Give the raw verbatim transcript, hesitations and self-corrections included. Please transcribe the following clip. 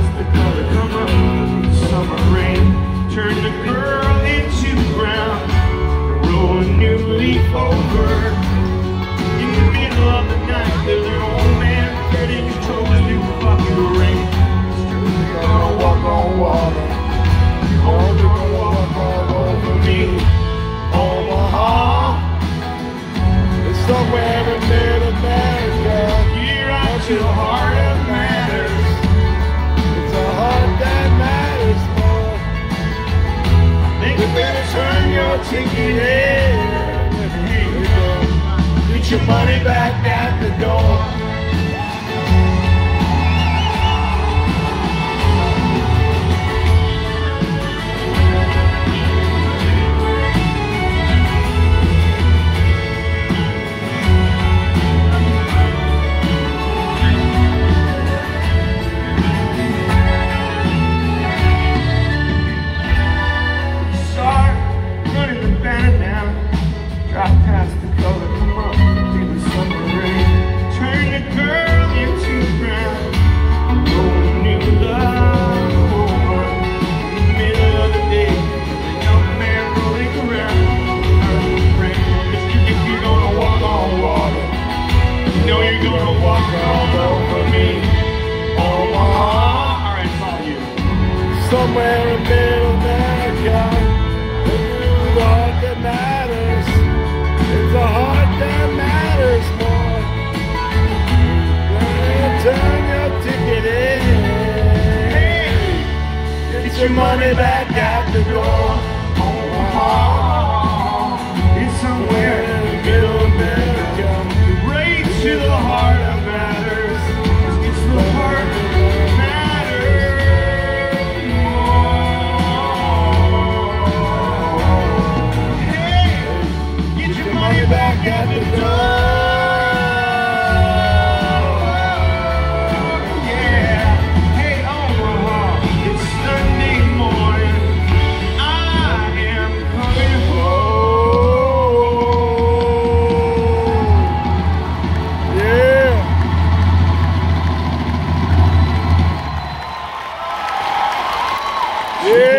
past the color, come up, summer rain, turn the girl into ground, roll a new leaf over. In the middle of the night, there's an old man threading his toes through the bucket of rain. You're gonna walk on water, you're gonna walk all over me. Omaha, It's somewhere in mid-America. you're out to the heart of matters. It's a heart that matters more. Think you better turn your ticket in. Here you go. Get your money back at the door. Start running the banner down. Drop past the color, come up, feel the summer rain. Turn the girl into ground. Roll a new love over. In the middle of the day, the young man rolling around. If you're gonna walk on water, you know you're gonna walk all over me. Omaha. All right, it's all you. Somewhere in mid-America. It's a heart that matters. It's a heart that matters more. Turn your ticket in. Hey, Get your money back at the door. Omaha is somewhere In middle America. right to the heart of matters. It's the heart that matters more. Hey, get your money back at the door. Yeah. Hey, Omaha, it's Sunday morning. I am coming home. Yeah. Yeah.